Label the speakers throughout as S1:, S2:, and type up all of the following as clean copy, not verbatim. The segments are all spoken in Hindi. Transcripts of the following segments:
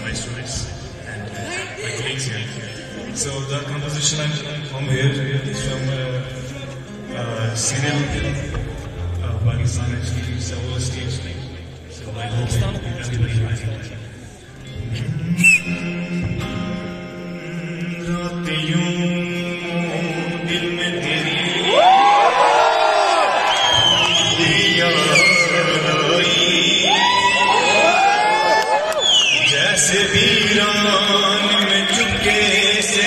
S1: my students and my colleagues here. So the composition from here is from serial Pakistan actually. It's a whole stage thing. So I hope everybody likes it. जैसे वीरान में चुपके से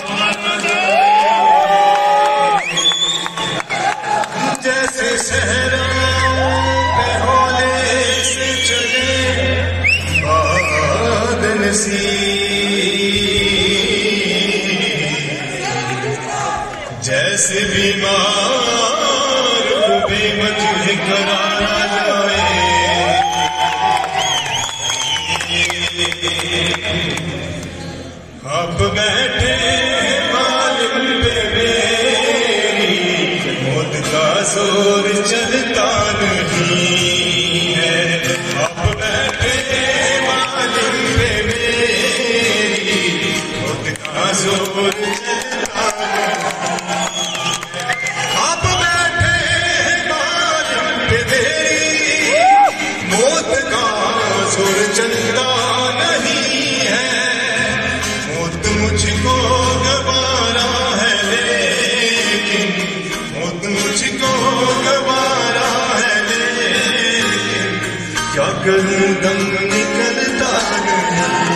S1: जैसे सहराओं पे हौले से चले बादल सी जैसे बीमार को बेवजह करारा जाए अब बैठे मालिक पे मेरी मौत का जोर चलता नहीं है अब बैठे मालिक पे मेरी मौत का जोर चलता नहीं अब बैठे मालिक पे मेरी मौत का जोर चलता मुझको गवारा है लेकिन मौत मुझको गवारा है लेकिन क्या करूं दम निकलता नहीं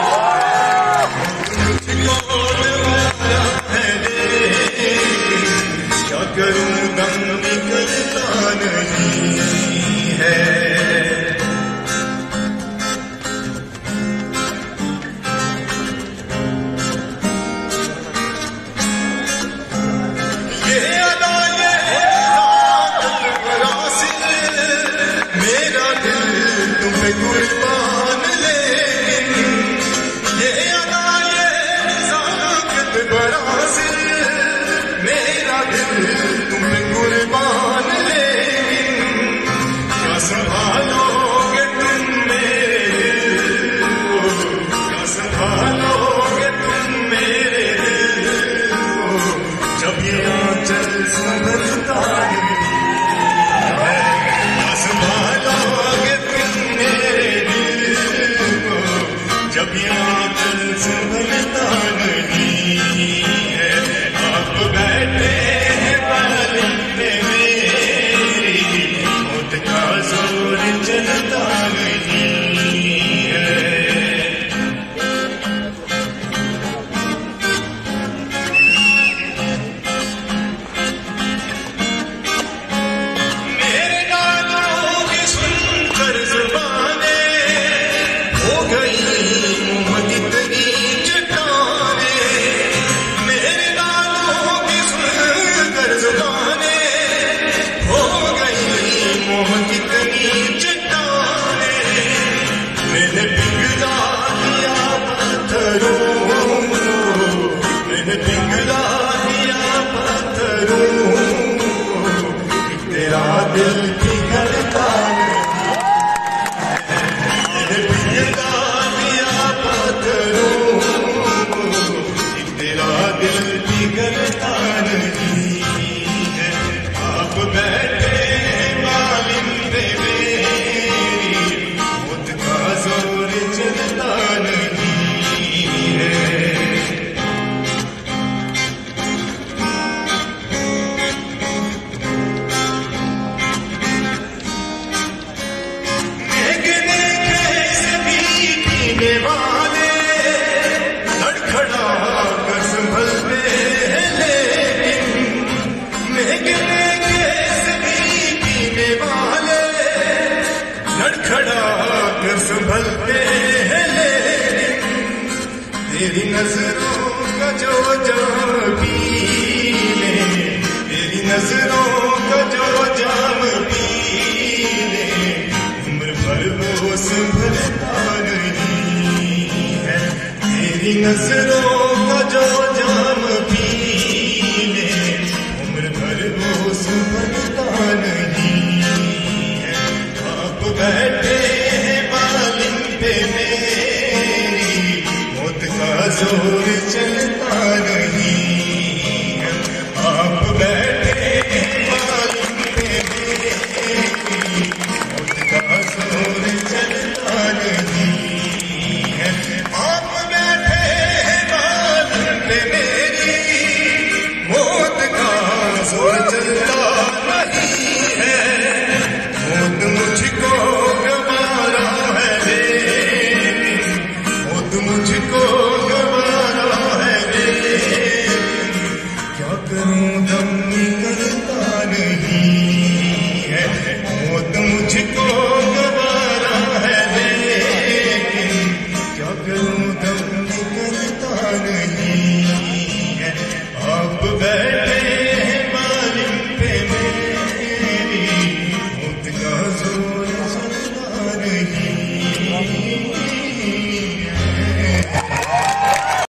S1: मुझको गवारा है लेकिन क्या करूं दम निकलता नहीं है कुर्बान लेकिन ये अदाए साकत बड़ा सिर मेरा दिल तुम कुर्बान लेकिन क्या संभालोगे तुम मेरे दिल को क्या संभालोगे तुम मेरे दिल को जब ये आंचल संभलता नहीं क्या संभालोगे जब यहाँ दिल संभलता नहीं है आप बैठे हैं बालिक पे मेरी मौत का जोर चलता नहीं है मेरे गानों की सुनकर जुबानें हो गई तेरा दिल पिघलता पिघला दिया पत्थरों तेरा दिल पिघलता नहीं है आप बैठे मालिक पे मेरी मौत का जोर चलता नहीं है वाले लड़खड़ा कर संभलते हैं लेकिन महंगे कैसे भी पीने वाले लड़खड़ा कर संभलते हैं लेकिन तेरी नजरों का जो जाम पी ले तेरी नजरों का जो जाम पी ले उम्र भर वो संभलता नहीं तेरी नजरों का जो जाम पी ले उम्र भर वो संभलता नहीं है आप बैठे हैं मालिक पे मेरे नहीं